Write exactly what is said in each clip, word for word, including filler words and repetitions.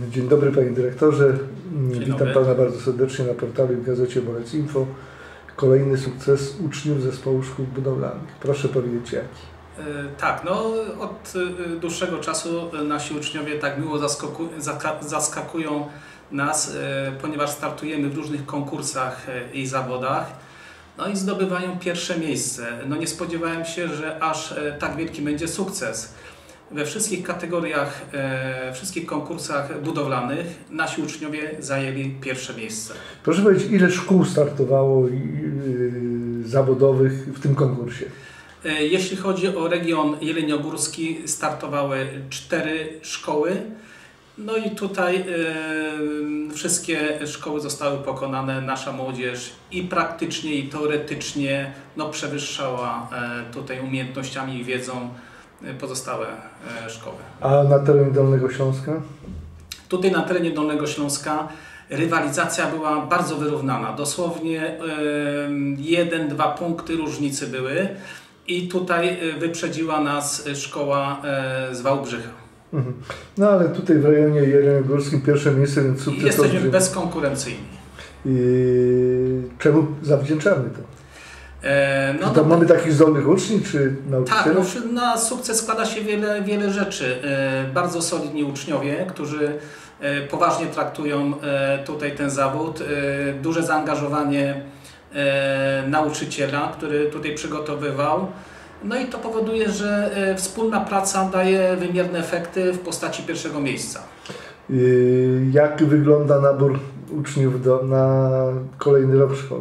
Dzień dobry Panie Dyrektorze. Dzień Witam dobry. Pana bardzo serdecznie na portalu w gazecie Bolec Info. Kolejny sukces uczniów zespołu szkół budowlanych. Proszę powiedzieć jaki. Tak, no od dłuższego czasu nasi uczniowie tak miło zaskaku, zaskakują nas, ponieważ startujemy w różnych konkursach i zawodach, no i zdobywają pierwsze miejsce. No nie spodziewałem się, że aż tak wielki będzie sukces. We wszystkich kategoriach, e, wszystkich konkursach budowlanych nasi uczniowie zajęli pierwsze miejsce. Proszę powiedzieć, ile szkół startowało i, yy, zawodowych w tym konkursie? E, jeśli chodzi o region jeleniogórski, startowały cztery szkoły. No i tutaj e, wszystkie szkoły zostały pokonane. Nasza młodzież i praktycznie, i teoretycznie no, przewyższała e, tutaj umiejętnościami i wiedzą pozostałe szkoły. A na terenie Dolnego Śląska? Tutaj na terenie Dolnego Śląska rywalizacja była bardzo wyrównana. Dosłownie jeden, dwa punkty różnicy były i tutaj wyprzedziła nas szkoła z Wałbrzycha. Mhm. No ale tutaj w rejonie jeleniogórskim pierwsze miejsce, więc sukces. Jesteśmy to, bezkonkurencyjni. I czemu zawdzięczamy to? No, czy to no, mamy takich zdolnych uczniów, czy nauczycieli? Tak, no, na sukces składa się wiele, wiele rzeczy. Bardzo solidni uczniowie, którzy poważnie traktują tutaj ten zawód. Duże zaangażowanie nauczyciela, który tutaj przygotowywał. No i to powoduje, że wspólna praca daje wymierne efekty w postaci pierwszego miejsca. Jak wygląda nabór uczniów do, na kolejny rok szkoły?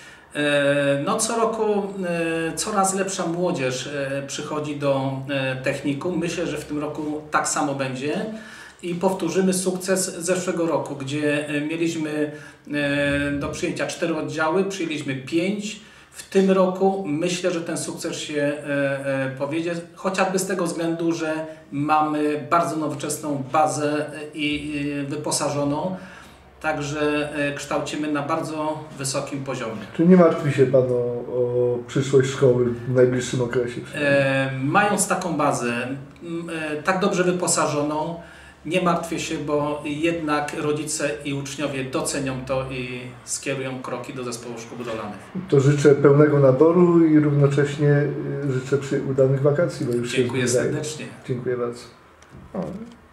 No co roku coraz lepsza młodzież przychodzi do technikum. Myślę, że w tym roku tak samo będzie i powtórzymy sukces zeszłego roku, gdzie mieliśmy do przyjęcia cztery oddziały, przyjęliśmy pięć. W tym roku myślę, że ten sukces się powiedzie, chociażby z tego względu, że mamy bardzo nowoczesną bazę i wyposażoną. Także kształcimy na bardzo wysokim poziomie. Czy nie martwi się Pan o, o przyszłość szkoły w najbliższym okresie? E, mając taką bazę, e, tak dobrze wyposażoną, nie martwię się, bo jednak rodzice i uczniowie docenią to i skierują kroki do zespołu szkół budowlanych. To życzę pełnego naboru i równocześnie życzę udanych wakacji, bo już Dziękuję się serdecznie. Dziękuję bardzo. O.